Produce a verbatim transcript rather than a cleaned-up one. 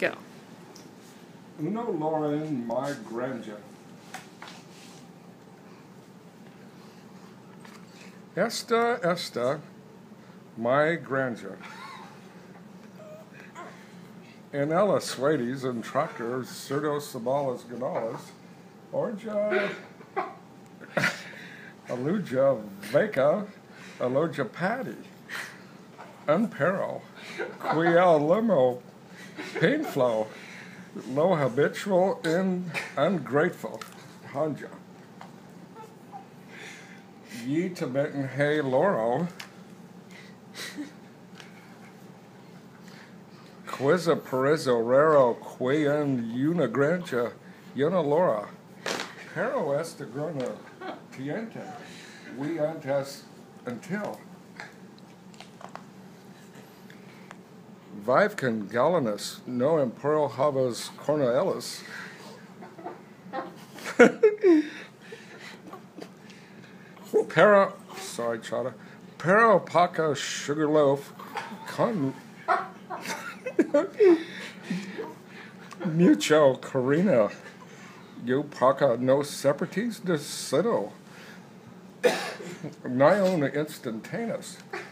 Go. Uno Lauren, my grandeur. Esta, esta, my grandeur. In ella suedes and tractors, cerdos sabalas ganalas, orja, aluja vaca, aloja patty, unpero, quiel limo, painflow, low habitual and ungrateful, hanja. Ye Tibetan hey loro, Quiza Perizo Raro Quayan Una Granja Lora Pero Esta Grona Tiente We antes until Vivcan Galanus No Imperial Havas Cornelis Pero sorry Chata Pero Paca Sugarloaf Con Mucho Carina You Paca No Separatis de Sido Niona Instantaneous